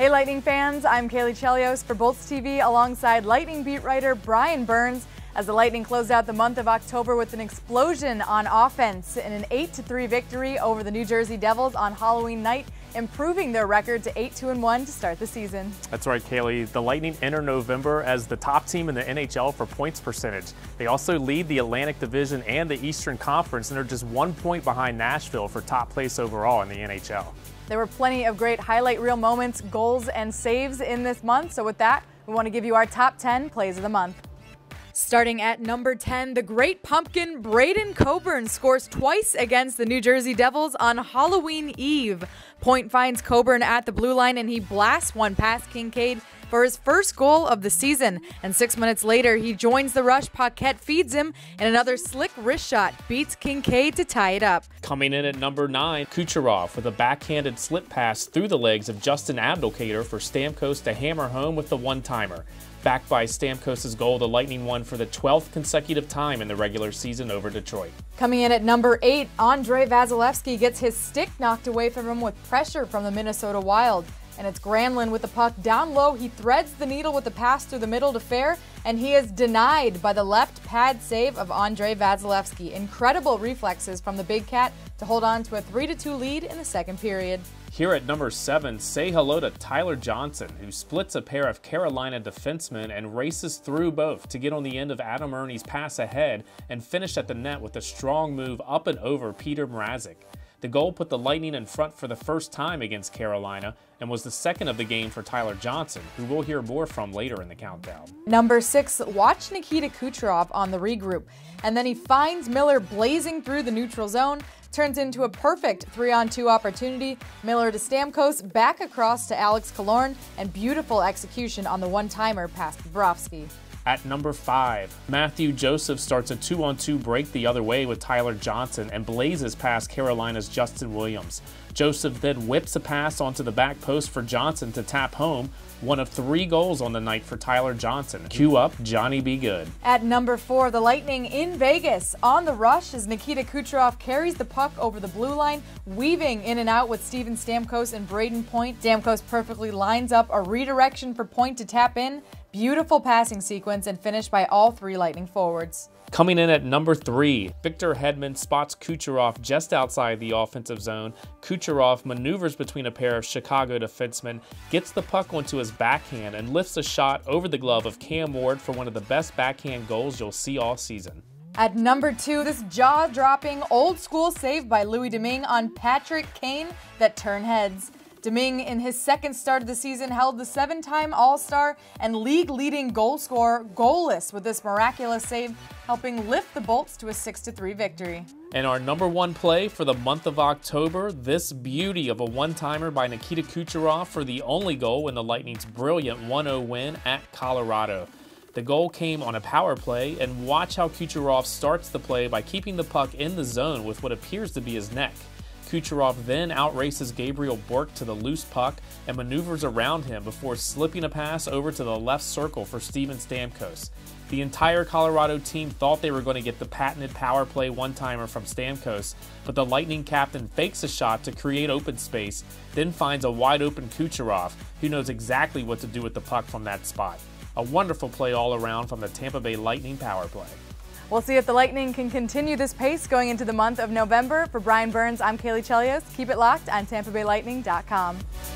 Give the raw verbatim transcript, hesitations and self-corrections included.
Hey Lightning fans, I'm Kaylee Chelios for Bolts T V alongside Lightning beat writer Brian Burns as the Lightning closed out the month of October with an explosion on offense in an eight to three victory over the New Jersey Devils on Halloween night, improving their record to eight two and one to start the season. That's right, Kaylee. The Lightning enter November as the top team in the N H L for points percentage. They also lead the Atlantic Division and the Eastern Conference and are just one point behind Nashville for top place overall in the N H L. There were plenty of great highlight reel moments, goals, and saves in this month. So with that, we want to give you our top ten plays of the month. Starting at number ten, the Great Pumpkin Braden Coburn scores twice against the New Jersey Devils on Halloween Eve. Point finds Coburn at the blue line and he blasts one past Kincaid for his first goal of the season. And six minutes later, he joins the rush. Paquette feeds him, and another slick wrist shot beats Kincaid to tie it up. Coming in at number nine, Kucherov with a backhanded slip pass through the legs of Justin Abdelkader for Stamkos to hammer home with the one-timer. Backed by Stamkos' goal, the Lightning won for the twelfth consecutive time in the regular season over Detroit. Coming in at number eight, Andrei Vasilevskiy gets his stick knocked away from him with pressure from the Minnesota Wild. And it's Granlund with the puck down low. He threads the needle with the pass through the middle to Fair, and he is denied by the left pad save of Andrei Vasilevskiy. Incredible reflexes from the Big Cat to hold on to a three to two lead in the second period. Here at number seven, say hello to Tyler Johnson, who splits a pair of Carolina defensemen and races through both to get on the end of Adam Ernie's pass ahead and finish at the net with a strong move up and over Peter Mrazek. The goal put the Lightning in front for the first time against Carolina and was the second of the game for Tyler Johnson, who we'll hear more from later in the countdown. Number six, watch Nikita Kucherov on the regroup, and then he finds Miller blazing through the neutral zone, turns into a perfect three on two opportunity. Miller to Stamkos, back across to Alex Killorn, and beautiful execution on the one-timer past Bobrovsky. At number five, Matthew Joseph starts a two on two break the other way with Tyler Johnson and blazes past Carolina's Justin Williams. Joseph then whips a pass onto the back post for Johnson to tap home, one of three goals on the night for Tyler Johnson. Cue up Johnny B. Good. At number four, the Lightning in Vegas on the rush as Nikita Kucherov carries the puck over the blue line, weaving in and out with Steven Stamkos and Braden Point. Stamkos perfectly lines up a redirection for Point to tap in. Beautiful passing sequence and finish by all three Lightning forwards. Coming in at number three, Victor Hedman spots Kucherov just outside the offensive zone. Kucherov maneuvers between a pair of Chicago defensemen, gets the puck onto his backhand, and lifts a shot over the glove of Cam Ward for one of the best backhand goals you'll see all season. At number two, this jaw-dropping, old-school save by Louis Domingue on Patrick Kane that turn heads. Domingue, in his second start of the season, held the seven-time All-Star and league-leading goal scorer goalless with this miraculous save, helping lift the Bolts to a six to three victory. And our number one play for the month of October, this beauty of a one-timer by Nikita Kucherov for the only goal in the Lightning's brilliant one oh win at Colorado. The goal came on a power play, and watch how Kucherov starts the play by keeping the puck in the zone with what appears to be his neck. Kucherov then outraces Gabriel Bork to the loose puck and maneuvers around him before slipping a pass over to the left circle for Steven Stamkos. The entire Colorado team thought they were going to get the patented power play one-timer from Stamkos, but the Lightning captain fakes a shot to create open space, then finds a wide-open Kucherov, who knows exactly what to do with the puck from that spot. A wonderful play all around from the Tampa Bay Lightning power play. We'll see if the Lightning can continue this pace going into the month of November. For Brian Burns, I'm Kaylee Chelios. Keep it locked on Tampa Bay Lightning dot com.